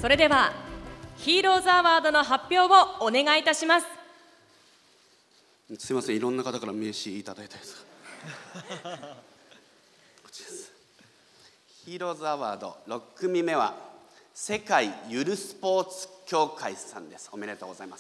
それではヒーローズアワードの発表をお願いいたします。 すいません、いろんな方から名刺いただいたやつこっちです。ヒーローズアワード6組目は世界ゆるスポーツ協会さんです。おめでとうございます。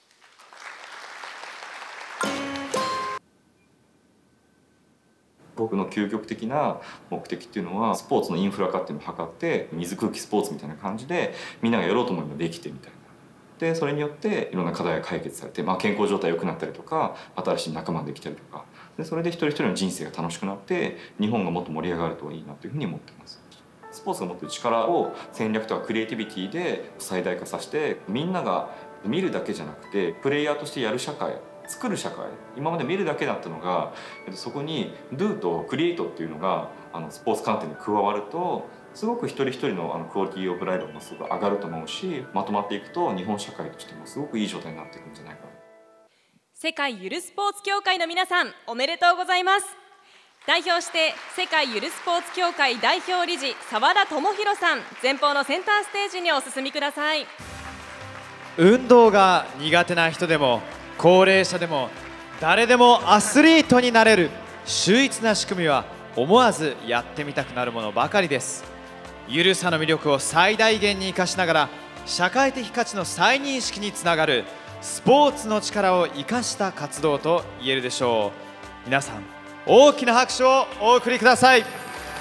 僕の究極的な目的っていうのはスポーツのインフラ化っていうのを図って水空気スポーツみたいな感じでみんながやろうと思えばできてみたいな。でそれによっていろんな課題が解決されて、健康状態良くなったりとか新しい仲間ができたりとかでそれで一人一人の人生が楽しくなって日本がもっと盛り上がるといいなというふうに思っています。スポーツが持っている力を戦略とかクリエイティビティで最大化させてみんなが見るだけじゃなくてプレイヤーとしてやる社会作る社会今まで見るだけだったのがそこに Do とクリエイトっていうのがスポーツ観点に加わるとすごく一人一人のクオリティオブライドもすごく上がると思うしまとまっていくと日本社会としてもすごくいい状態になっていくんじゃないかな。 世界ゆるスポーツ協会の皆さんおめでとうございます。代表して世界ゆるスポーツ協会代表理事澤田智博さん、前方のセンターステージにお進みください。 運動が苦手な人でも高齢者でも誰でもアスリートになれる秀逸な仕組みは思わずやってみたくなるものばかりです。ゆるさの魅力を最大限に生かしながら社会的価値の再認識につながるスポーツの力を生かした活動と言えるでしょう。皆さん大きな拍手をお送りください。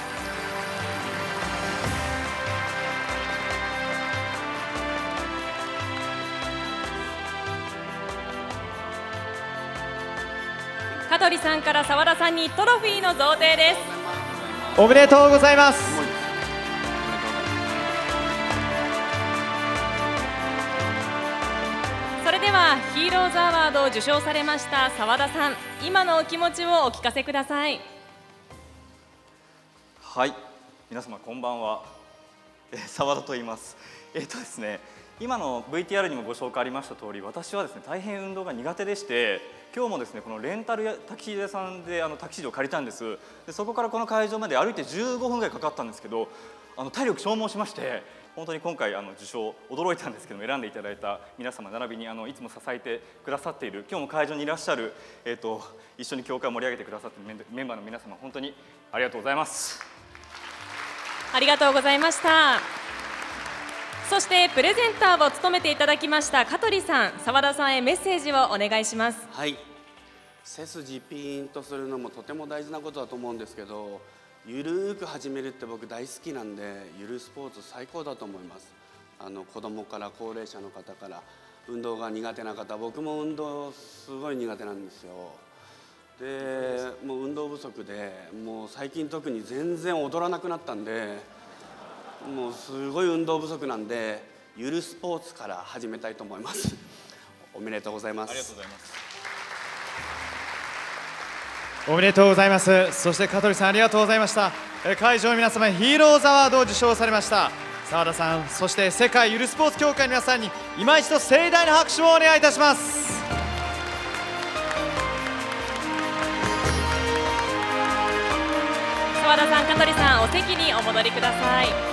香取さんから澤田さんにトロフィーの贈呈です。 おめでとうございます。 それではヒーローズアワードを受賞されました澤田さん、今のお気持ちをお聞かせください。 はい、皆様こんばんは。澤田と言います。ですね、今の VTR にもご紹介ありました通り、私はですね大変運動が苦手でして、今日もですねこのレンタルタキシード屋さんでタキシードを借りたんです。でそこからこの会場まで歩いて15分ぐらいかかったんですけど、体力消耗しまして、本当に今回受賞驚いたんですけども、選んでいただいた皆様並びにいつも支えてくださっている、今日も会場にいらっしゃる、一緒に協会を盛り上げてくださっているメンバーの皆様、本当にありがとうございます。 ありがとうございました。そしてプレゼンターを務めていただきました香取さん、澤田さんへメッセージをお願いします。 はい、背筋ピーンとするのもとても大事なことだと思うんですけど、ゆるーく始めるって僕大好きなんで、ゆるスポーツ最高だと思います。子供から高齢者の方から運動が苦手な方、僕も運動すごい苦手なんですよ。でもう運動不足で、もう最近特に全然踊らなくなったんで、もうすごい運動不足なんで、ゆるスポーツから始めたいと思います。おめでとうございます。 ありがとうございます。 おめでとうございます。そして香取さんありがとうございました。会場の皆様、ヒーローズアワードを受賞されました澤田さん、そして世界ゆるスポーツ協会の皆さんに今一度盛大な拍手をお願いいたします。 澤田さん、香取さん、お席にお戻りください。